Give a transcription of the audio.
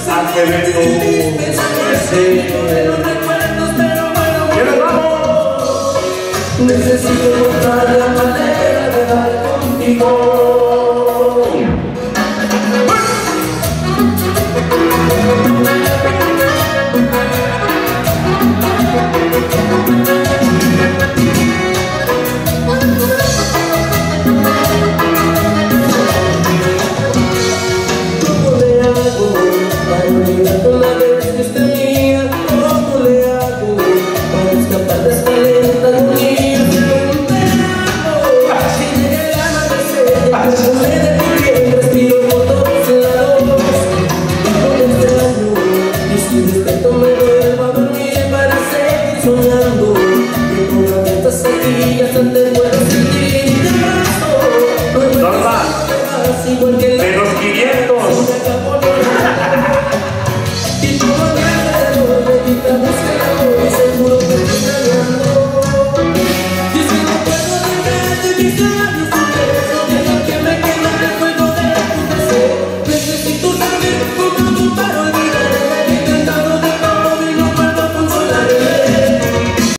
Acevedo, necesito encontrar la manera de dar contigo. ¿Cómo le hago para olvidar la vez que usted mía? ¿Cómo le hago para escapar de esta lenta agonía? Si llega el amanecer, me de tu piel, respiro por todos lados. Todo te extraño y si despierto me vuelvo a dormir para seguir soñando. Que con abiertas aquí hasta te puedo sentir de paso. Norma, Igual que la menos 500. y todo